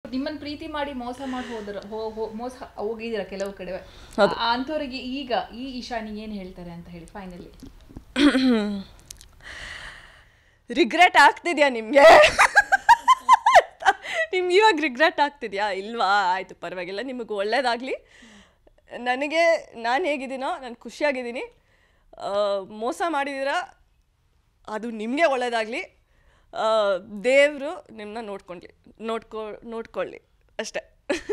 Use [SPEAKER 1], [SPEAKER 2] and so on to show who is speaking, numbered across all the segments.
[SPEAKER 1] ನಿಮ್ಮನ್ನ ಪ್ರೀತಿ ಮಾಡಿ ಮೋಸ ಮಾಡಿ ಮೋಸ ಹೋಗಿದ್ದೀರಾ ಕೆಲವು ಕಡೆ, ಅಂಥವ್ರಿಗೆ ಈಗ ಈ ಇಶಾನಿ ಏನು ಹೇಳ್ತಾರೆ ಅಂತ ಹೇಳಿ ಫೈನಲಿ?
[SPEAKER 2] ರಿಗ್ರೆಟ್ ಆಗ್ತಿದ್ಯಾ ನಿಮಗೆ? ನಿಮ್ಗೆ ಇವಾಗ ರಿಗ್ರೆಟ್ ಆಗ್ತಿದ್ಯಾ? ಇಲ್ವಾ? ಆಯಿತು, ಪರವಾಗಿಲ್ಲ, ನಿಮಗೆ ಒಳ್ಳೇದಾಗಲಿ. ನಾನು ಹೇಗಿದ್ದೀನೋ ನಾನು ಖುಷಿಯಾಗಿದ್ದೀನಿ. ಮೋಸ ಮಾಡಿದ್ದೀರಾ, ಅದು ನಿಮಗೆ ಒಳ್ಳೇದಾಗಲಿ. ದೇವರು ನಿಮ್ಮನ್ನ ನೋಡ್ಕೊಳ್ಳಿ ಅಷ್ಟೇ.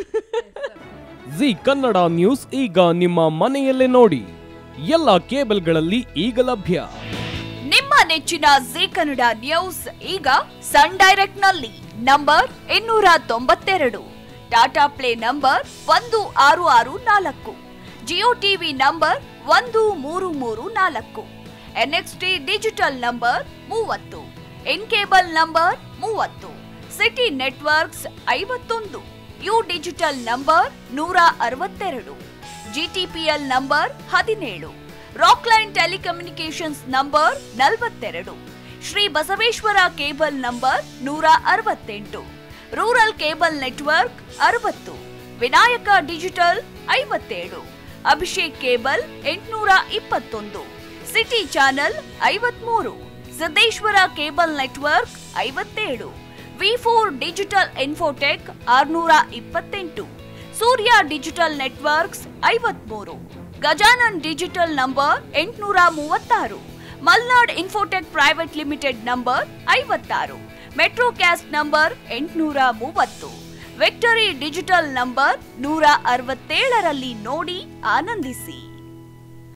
[SPEAKER 3] ಜಿ ಕನ್ನಡ ನ್ಯೂಸ್ ಈಗ ನಿಮ್ಮ ಮನೆಯಲ್ಲೇ ನೋಡಿ. ಎಲ್ಲ ಕೇಬಲ್ಗಳಲ್ಲಿ ಈಗ ಲಭ್ಯ.
[SPEAKER 4] ನಿಮ್ಮ ನೆಚ್ಚಿನ ಜಿ ಕನ್ನಡ ನ್ಯೂಸ್ ಈಗ ಸನ್ ಡೈರೆಕ್ಟ್ ನಲ್ಲಿ number 292, Tata Play number 1664, Jio TV number 1334, NXT digital number 30, in cable number 30, city networks 51, U digital number 162, GTPL number 17, Rockline telecommunications number 42, Sri Basaveshwara cable number 168, rural cable network 60, Vinayaka digital 57, Abhishek cable 821, city channel 53, Siddeshwara cable network 57, V4 digital infotech 628, Surya digital networks 53, Gajanan digital number 836, Malnad infotech private limited number 56, Metrocast number 830, victory digital number 167ರಲ್ಲಿ ನೋಡಿ ಆನಂದಿಸಿ.